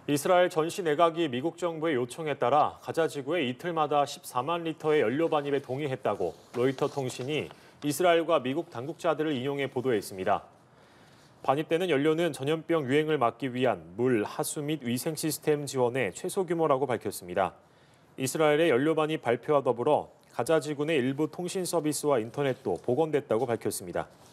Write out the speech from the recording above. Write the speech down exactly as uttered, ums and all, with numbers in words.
이스라엘 전시 내각이 미국 정부의 요청에 따라 가자 지구에 이틀마다 십사만 리터의 연료 반입에 동의했다고 로이터 통신이 이스라엘과 미국 당국자들을 인용해 보도했습니다. 반입되는 연료는 전염병 유행을 막기 위한 물, 하수 및 위생 시스템 지원의 최소 규모라고 밝혔습니다. 이스라엘의 연료 반입 발표와 더불어 가자 지구 내 일부 통신 서비스와 인터넷도 복원됐다고 밝혔습니다.